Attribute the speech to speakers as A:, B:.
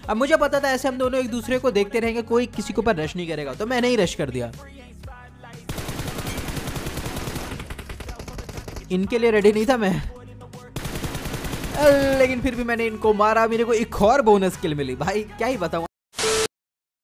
A: अब मुझे पता था ऐसे हम दोनों एक दूसरे को देखते रहेंगे, कोई किसी के ऊपर रश नहीं करेगा, तो मैंने ही रश कर दिया। इनके लिए रेडी नहीं था मैं, लेकिन फिर भी मैंने इनको मारा। मेरे को एक और बोनस किल मिली भाई, क्या ही बताऊं।